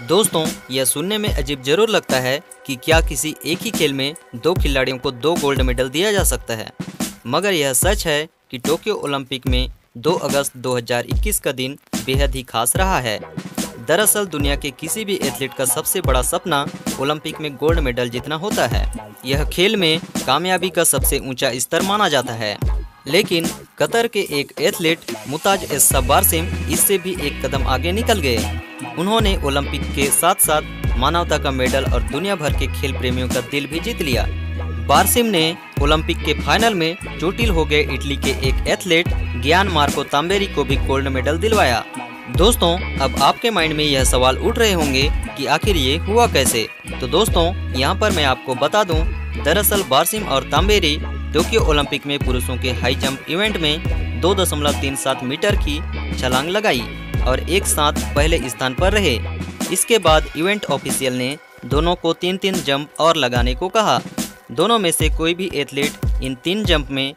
दोस्तों, यह सुनने में अजीब जरूर लगता है कि क्या किसी एक ही खेल में दो खिलाड़ियों को 2 गोल्ड मेडल दिया जा सकता है, मगर यह सच है कि टोक्यो ओलंपिक में 2 अगस्त 2021 का दिन बेहद ही खास रहा है। दरअसल दुनिया के किसी भी एथलीट का सबसे बड़ा सपना ओलंपिक में गोल्ड मेडल जीतना होता है। यह खेल में कामयाबी का सबसे ऊंचा स्तर माना जाता है। लेकिन कतर के एक एथलीट मुताज एस्सा बारसिम इससे भी एक कदम आगे निकल गए। उन्होंने ओलंपिक के साथ साथ मानवता का मेडल और दुनिया भर के खेल प्रेमियों का दिल भी जीत लिया। बारसिम ने ओलंपिक के फाइनल में चोटिल हो गए इटली के एक एथलीट गियान मार्को ताम्बेरी को भी गोल्ड मेडल दिलवाया। दोस्तों, अब आपके माइंड में यह सवाल उठ रहे होंगे कि आखिर ये हुआ कैसे। तो दोस्तों, यहाँ पर मैं आपको बता दूं, दरअसल बारसिम और ताम्बेरी टोक्यो ओलंपिक में पुरुषों के हाई जंप इवेंट में 2.37 मीटर की छलांग लगाई और एक साथ पहले स्थान पर रहे। इसके बाद इवेंट ऑफिशियल ने दोनों को 3-3 जंप और लगाने को कहा। दोनों में से कोई भी एथलीट इन 3 जंप में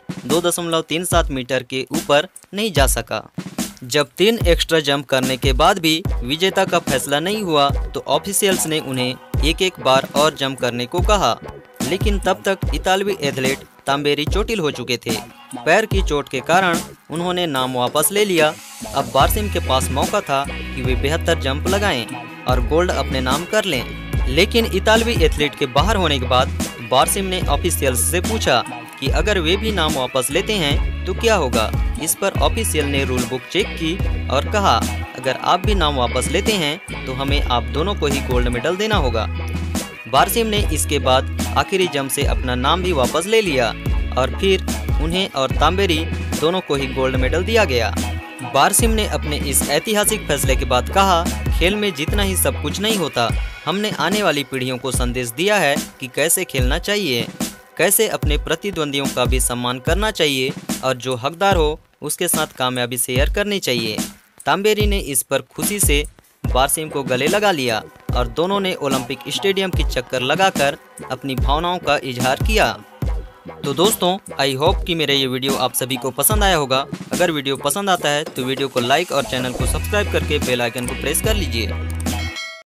2.37 मीटर के ऊपर नहीं जा सका। जब 3 एक्स्ट्रा जंप करने के बाद भी विजेता का फैसला नहीं हुआ तो ऑफिशियल्स ने उन्हें एक बार और जंप करने को कहा, लेकिन तब तक इतालवी एथलीट ताम्बेरी चोटिल हो चुके थे। पैर की चोट के कारण उन्होंने नाम वापस ले लिया। अब बारसिम के पास मौका था कि वे बेहतर जंप लगाएं और गोल्ड अपने नाम कर लें। लेकिन इतालवी एथलीट के बाहर होने के बाद बारसिम ने ऑफिशियल्स से पूछा कि अगर वे भी नाम वापस लेते हैं तो क्या होगा। इस पर ऑफिशियल ने रूल बुक चेक की और कहा, अगर आप भी नाम वापस लेते हैं तो हमें आप दोनों को ही गोल्ड मेडल देना होगा। बारसिम ने इसके बाद आखिरी जंप से अपना नाम भी वापस ले लिया और फिर उन्हें और ताम्बेरी दोनों को ही गोल्ड मेडल दिया गया। बारसिम ने अपने इस ऐतिहासिक फैसले के बाद कहा, खेल में जीतना ही सब कुछ नहीं होता। हमने आने वाली पीढ़ियों को संदेश दिया है कि कैसे खेलना चाहिए, कैसे अपने प्रतिद्वंदियों का भी सम्मान करना चाहिए और जो हकदार हो उसके साथ कामयाबी शेयर करनी चाहिए। ताम्बेरी ने इस पर खुशी से बारसिम को गले लगा लिया और दोनों ने ओलंपिक स्टेडियम की चक्कर लगाकर अपनी भावनाओं का इजहार किया। तो दोस्तों, आई होप कि मेरा ये वीडियो आप सभी को पसंद आया होगा। अगर वीडियो पसंद आता है तो वीडियो को लाइक और चैनल को सब्सक्राइब करके बेल आइकन को प्रेस कर लीजिए।